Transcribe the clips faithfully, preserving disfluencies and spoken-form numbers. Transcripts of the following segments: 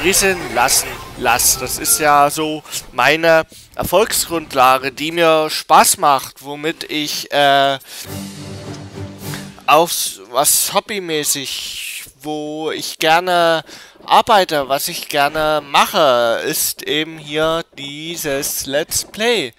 berieseln lassen lasse. Das ist ja so meine Erfolgsgrundlage, die mir Spaß macht, womit ich äh, auch was hobbymäßig, wo ich gerne arbeite, was ich gerne mache, ist eben hier dieses Let's Play.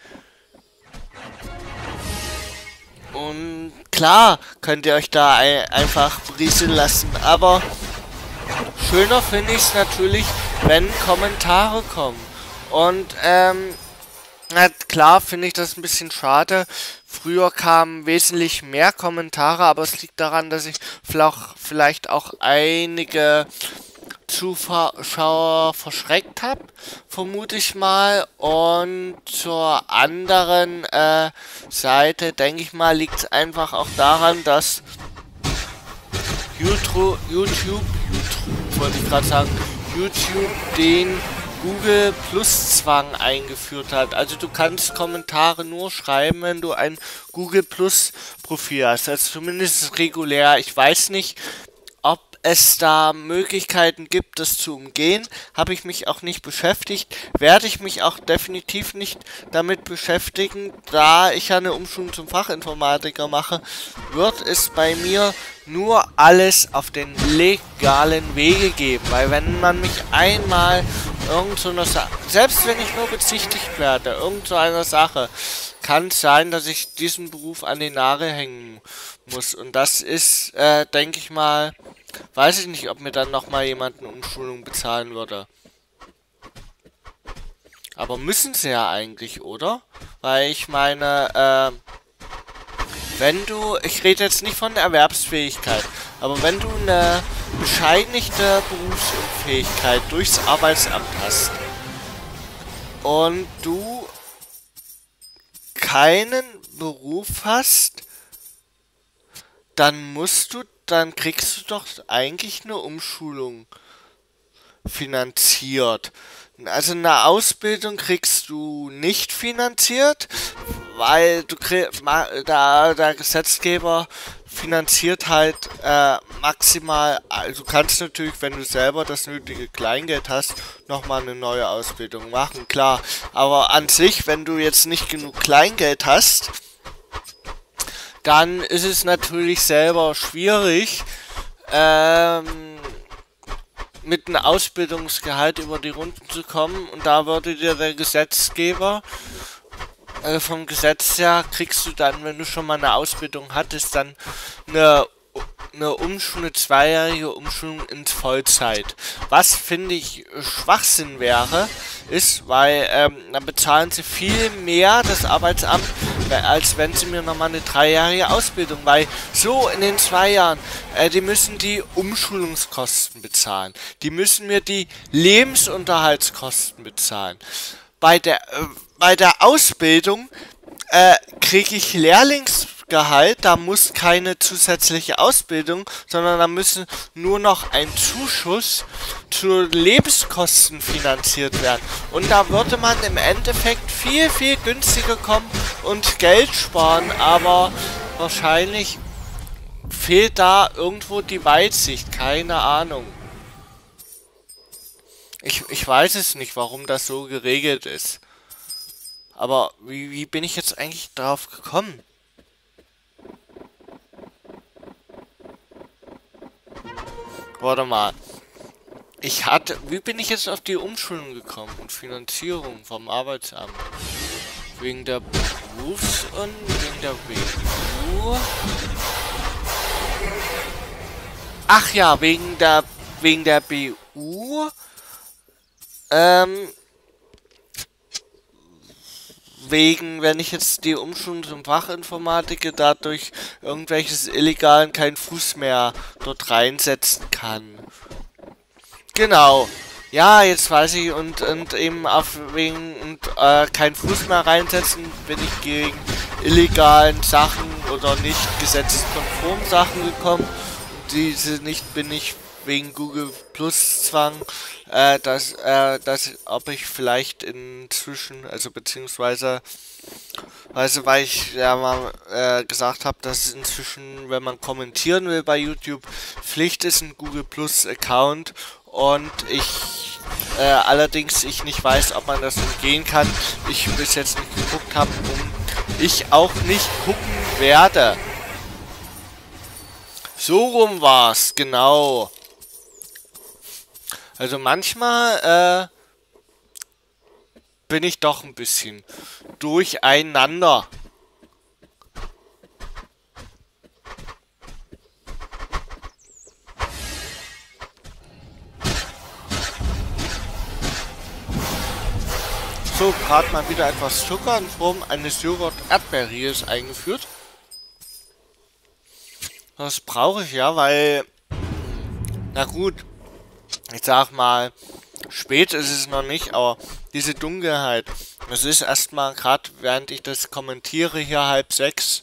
Und klar könnt ihr euch da ein, einfach berieseln lassen, aber schöner finde ich es natürlich, wenn Kommentare kommen. Und ähm, na klar finde ich das ein bisschen schade. Früher kamen wesentlich mehr Kommentare, aber es liegt daran, dass ich vielleicht auch einige Zuschauer verschreckt habe, vermute ich mal. Und zur anderen äh, Seite, denke ich mal, liegt es einfach auch daran, dass YouTube, YouTube, YouTube wollte ich gerade sagen, YouTube den Google Plus Zwang eingeführt hat. Also du kannst Kommentare nur schreiben, wenn du ein Google Plus Profil hast. Also zumindest regulär. Ich weiß nicht, ob es da Möglichkeiten gibt, das zu umgehen. Habe ich mich auch nicht beschäftigt. Werde ich mich auch definitiv nicht damit beschäftigen, da ich ja eine Umschulung zum Fachinformatiker mache, wird es bei mir nur alles auf den legalen Wege geben. Weil wenn man mich einmal irgend so einer Sache, selbst wenn ich nur bezichtigt werde, irgend so einer Sache, kann es sein, dass ich diesen Beruf an die Nagel hängen muss. Und das ist, äh, denke ich mal, weiß ich nicht, ob mir dann nochmal jemand eine Umschulung bezahlen würde. Aber müssen sie ja eigentlich, oder? Weil ich meine, äh, wenn du, ich rede jetzt nicht von der Erwerbsfähigkeit, aber wenn du eine bescheinigte Berufsunfähigkeit durchs Arbeitsamt hast und du keinen Beruf hast, dann musst du, dann kriegst du doch eigentlich eine Umschulung finanziert. Also eine Ausbildung kriegst du nicht finanziert, weil du da der Gesetzgeber finanziert halt äh, maximal, also du kannst natürlich, wenn du selber das nötige Kleingeld hast, nochmal eine neue Ausbildung machen, klar. Aber an sich, wenn du jetzt nicht genug Kleingeld hast, dann ist es natürlich selber schwierig, ähm, mit einem Ausbildungsgehalt über die Runden zu kommen. Und da würde dir der Gesetzgeber, äh, vom Gesetz her, kriegst du dann, wenn du schon mal eine Ausbildung hattest, dann eine, eine Umschulung, eine zweijährige Umschulung ins Vollzeit. Was, finde ich, Schwachsinn wäre, ist, weil ähm, dann bezahlen sie viel mehr, das Arbeitsamt, als wenn sie mir nochmal eine dreijährige Ausbildung, weil so in den zwei Jahren, äh, die müssen die Umschulungskosten bezahlen, die müssen mir die Lebensunterhaltskosten bezahlen. Bei der, äh, bei der Ausbildung äh, kriege ich Lehrlingsgehalt, da muss keine zusätzliche Ausbildung, sondern da müssen nur noch ein Zuschuss zu Lebenskosten finanziert werden. Und da würde man im Endeffekt viel, viel günstiger kommen und Geld sparen, aber wahrscheinlich fehlt da irgendwo die Weitsicht, keine Ahnung. Ich, ich weiß es nicht, warum das so geregelt ist. Aber wie, wie bin ich jetzt eigentlich drauf gekommen? Warte mal. Ich hatte... Wie bin ich jetzt auf die Umschulung gekommen und Finanzierung vom Arbeitsamt? Wegen der Berufs- und wegen der B U. Ach ja, wegen der... Wegen der B U. Ähm... Wegen, wenn ich jetzt die Umschulung zum Fachinformatiker dadurch irgendwelches Illegalen keinen Fuß mehr dort reinsetzen kann. Genau. Ja, jetzt weiß ich, und, und eben auf wegen und äh, keinen Fuß mehr reinsetzen, bin ich gegen illegalen Sachen oder nicht gesetzeskonform Sachen gekommen. Und diese nicht bin ich wegen Google Plus Zwang, äh, dass, äh, dass, ob ich vielleicht inzwischen, also beziehungsweise, also weil ich ja mal äh, gesagt habe, dass inzwischen, wenn man kommentieren will bei YouTube, Pflicht ist ein Google Plus Account und ich Äh, allerdings ich nicht weiß, ob man das umgehen kann. Ich bis jetzt nicht geguckt habe und ich auch nicht gucken werde. So rum war's, genau. Also manchmal äh, bin ich doch ein bisschen durcheinander. So, gerade mal wieder etwas Zucker in Form eines Joghurt-Erdbeerries eingeführt. Das brauche ich ja, weil, na gut, ich sag mal, spät ist es noch nicht, aber diese Dunkelheit, das ist erstmal gerade, während ich das kommentiere, hier halb sechs.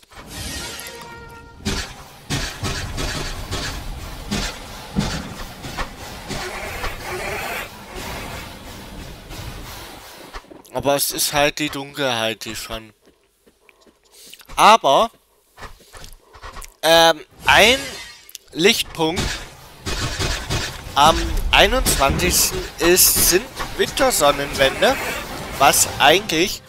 Aber es ist halt die Dunkelheit, die schon. Aber ähm, ein Lichtpunkt am einundzwanzigsten ist, sind Wintersonnenwende, was eigentlich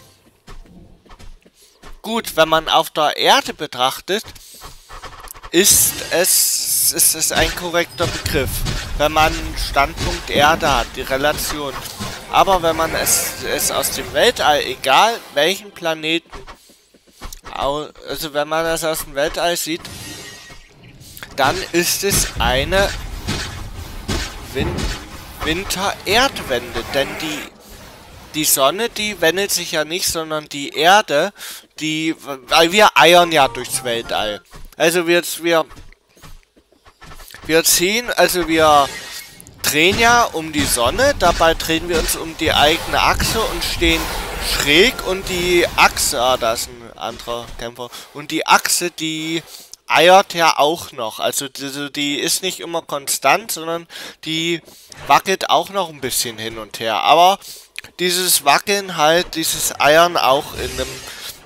gut, wenn man auf der Erde betrachtet, ist es, ist es ein korrekter Begriff, wenn man Standpunkt Erde hat, die Relation. Aber wenn man es, es aus dem Weltall, egal welchen Planeten, also wenn man das aus dem Weltall sieht, dann ist es eine Win Winter-Erdwende. Denn die, die Sonne, die wendet sich ja nicht, sondern die Erde, die, weil wir eiern ja durchs Weltall. Also wir, wir, wir ziehen, also wir drehen ja um die Sonne, dabei drehen wir uns um die eigene Achse und stehen schräg und die Achse, ah, da ist ein anderer Kämpfer, und die Achse, die eiert ja auch noch, also die, die ist nicht immer konstant, sondern die wackelt auch noch ein bisschen hin und her, aber dieses Wackeln halt, dieses Eiern auch in einem,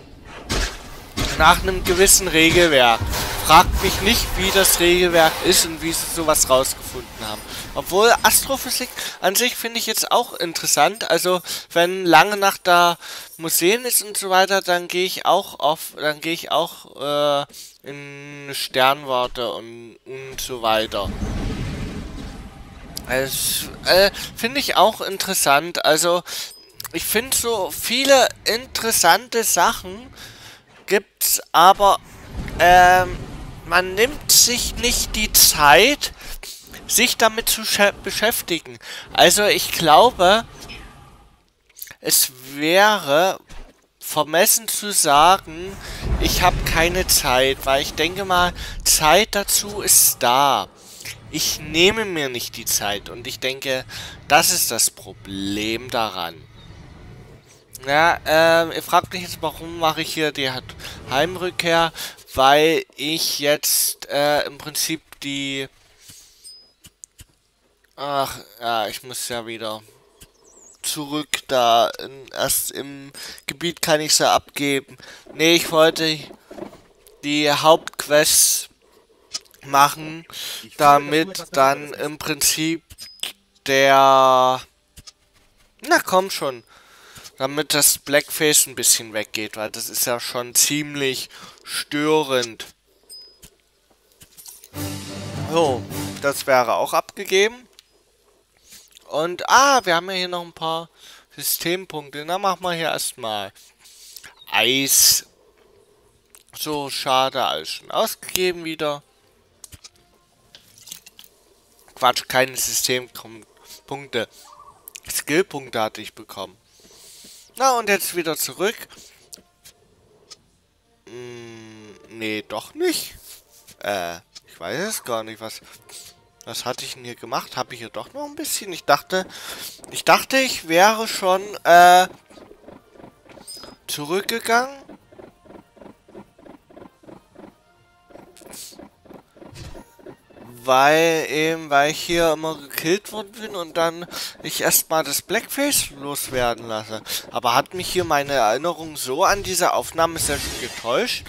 nach einem gewissen Regelwerk. Fragt mich nicht, wie das Regelwerk ist und wie sie sowas rausgefunden haben. Obwohl Astrophysik an sich finde ich jetzt auch interessant. Also wenn lange nach der Museen ist und so weiter, dann gehe ich auch auf, dann gehe ich auch äh, in Sternwarte und, und so weiter. Also, äh, finde ich auch interessant. Also ich finde so viele interessante Sachen gibt's, aber ähm, man nimmt sich nicht die Zeit, sich damit zu beschäftigen. Also ich glaube, es wäre vermessen zu sagen, ich habe keine Zeit, weil ich denke mal, Zeit dazu ist da. Ich nehme mir nicht die Zeit und ich denke, das ist das Problem daran. Ja, ähm, ihr fragt mich jetzt, warum mache ich hier die Heimrückkehr? Weil ich jetzt äh, im Prinzip die... Ach, ja, ich muss ja wieder zurück da. In, erst im Gebiet kann ich sie abgeben. Nee, ich wollte die Hauptquests machen, damit dann im Prinzip der... Na komm schon. Damit das Blackface ein bisschen weggeht, weil das ist ja schon ziemlich störend. So, das wäre auch abgegeben. Und, ah, wir haben ja hier noch ein paar Systempunkte. Na, machen wir hier erstmal Eis. So, schade, alles schon ausgegeben wieder. Quatsch, keine Systempunkte. Skillpunkte hatte ich bekommen. Na, und jetzt wieder zurück. Hm, nee, doch nicht. Äh, ich weiß es gar nicht, was... Was hatte ich denn hier gemacht? Habe ich hier doch noch ein bisschen? Ich dachte... Ich dachte, ich wäre schon, äh... zurückgegangen. Weil eben, weil ich hier immer gekillt worden bin und dann ich erstmal das Blackface loswerden lasse. Aber hat mich hier meine Erinnerung so an diese Aufnahmesession getäuscht?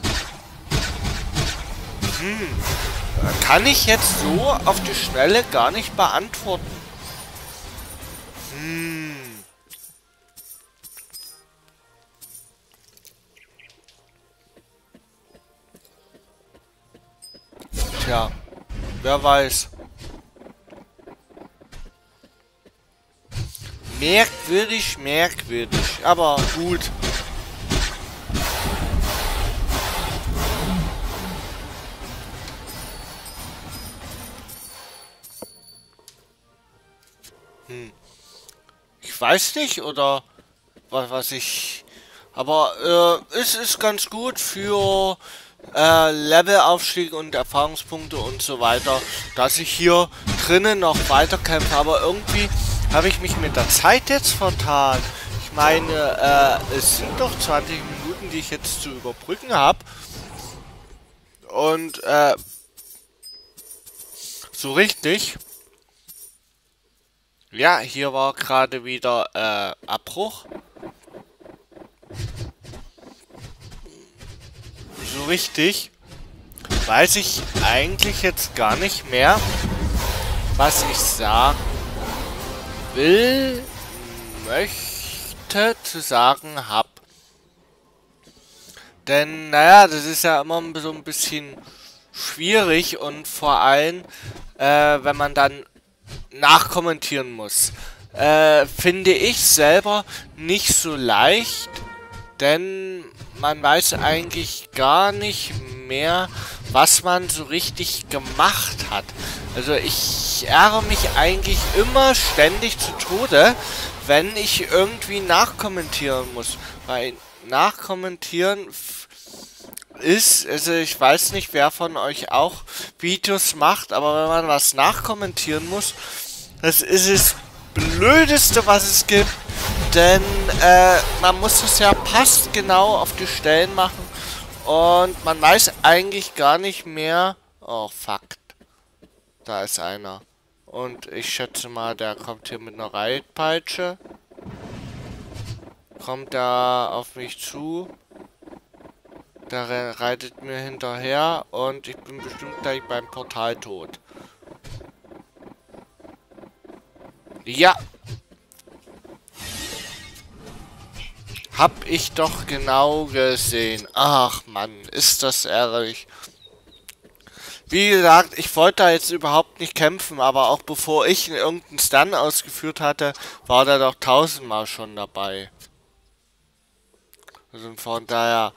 Hm, kann ich jetzt so auf die Schnelle gar nicht beantworten. Hm. Tja, wer weiß. Merkwürdig, merkwürdig, aber gut. Hm. Ich weiß nicht, oder was, was ich... Aber äh, es ist ganz gut für äh, Levelaufstieg und Erfahrungspunkte und so weiter, dass ich hier drinnen noch weiterkämpfe. Aber irgendwie habe ich mich mit der Zeit jetzt vertan. Ich meine, äh, es sind doch zwanzig Minuten, die ich jetzt zu überbrücken habe. Und äh, so richtig... Ja, hier war gerade wieder äh, Abbruch. So richtig weiß ich eigentlich jetzt gar nicht mehr, was ich sagen will, möchte, zu sagen hab. Denn, naja, das ist ja immer so ein bisschen schwierig und vor allem, äh, wenn man dann nachkommentieren muss. Äh, finde ich selber nicht so leicht, denn man weiß eigentlich gar nicht mehr, was man so richtig gemacht hat. Also ich ärgere mich eigentlich immer ständig zu Tode, wenn ich irgendwie nachkommentieren muss. Weil nachkommentieren ist, also ich weiß nicht, wer von euch auch Videos macht, aber wenn man was nachkommentieren muss, das ist das Blödeste, was es gibt, denn äh, man muss es ja passt genau auf die Stellen machen und man weiß eigentlich gar nicht mehr, oh fuck, da ist einer und ich schätze mal, der kommt hier mit einer Reitpeitsche, kommt da auf mich zu. Der reitet mir hinterher und ich bin bestimmt gleich beim Portal tot. Ja. Hab ich doch genau gesehen. Ach Mann, ist das ärgerlich. Wie gesagt, ich wollte da jetzt überhaupt nicht kämpfen, aber auch bevor ich irgendeinen Stun ausgeführt hatte, war der doch tausendmal schon dabei. Also von daher...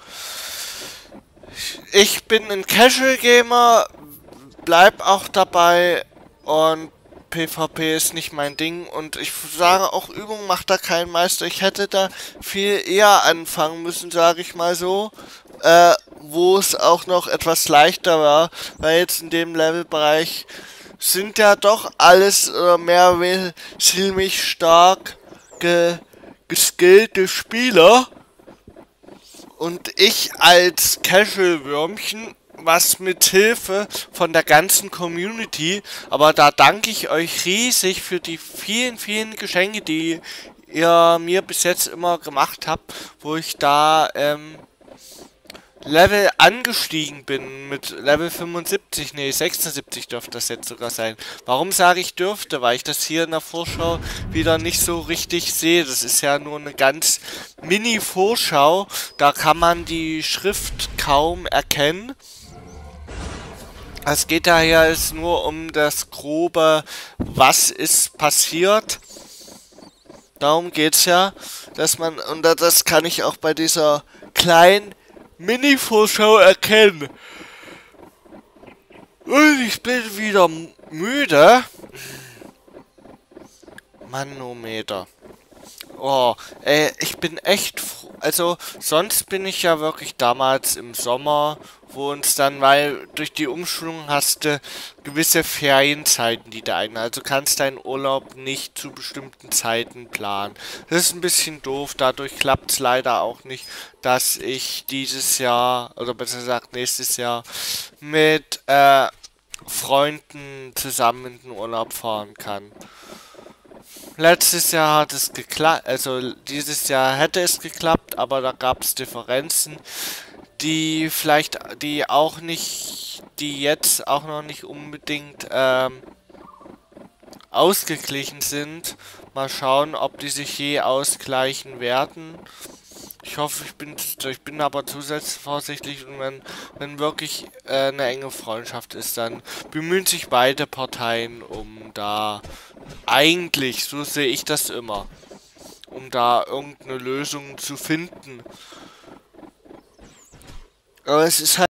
Ich bin ein Casual Gamer, bleib auch dabei und PvP ist nicht mein Ding und ich sage auch, Übung macht da keinen Meister. Ich hätte da viel eher anfangen müssen, sage ich mal so, äh, wo es auch noch etwas leichter war, weil jetzt in dem Levelbereich sind ja doch alles äh, mehr ziemlich stark ge geskillte Spieler. Und ich als Casual-Würmchen, was mit Hilfe von der ganzen Community, aber da danke ich euch riesig für die vielen, vielen Geschenke, die ihr mir bis jetzt immer gemacht habt, wo ich da ähm, Level angestiegen bin mit Level fünfundsiebzig, nee, sechsundsiebzig dürfte das jetzt sogar sein. Warum sage ich dürfte? Weil ich das hier in der Vorschau wieder nicht so richtig sehe. Das ist ja nur eine ganz Mini-Vorschau. Da kann man die Schrift kaum erkennen. Es geht daher jetzt nur um das grobe, was ist passiert. Darum geht's ja, dass man, und das kann ich auch bei dieser kleinen Mini-Vorschau erkennen. Und ich bin wieder müde. Manometer. Oh, ey, ich bin echt froh. Also, sonst bin ich ja wirklich damals im Sommer, wo uns dann, weil durch die Umschulung hast du gewisse Ferienzeiten, die da ein. Also kannst deinen Urlaub nicht zu bestimmten Zeiten planen. Das ist ein bisschen doof, dadurch klappt es leider auch nicht, dass ich dieses Jahr, oder besser gesagt nächstes Jahr, mit äh, Freunden zusammen in den Urlaub fahren kann. Letztes Jahr hat es geklappt, also dieses Jahr hätte es geklappt, aber da gab es Differenzen, die vielleicht, die auch nicht, die jetzt auch noch nicht unbedingt ähm, ausgeglichen sind, Mal schauen, ob die sich je ausgleichen werden. Ich hoffe, ich bin, ich bin aber zusätzlich vorsichtig und wenn, wenn wirklich äh, eine enge Freundschaft ist, dann bemühen sich beide Parteien um da, eigentlich, so sehe ich das immer, um da irgendeine Lösung zu finden. Aber es ist halt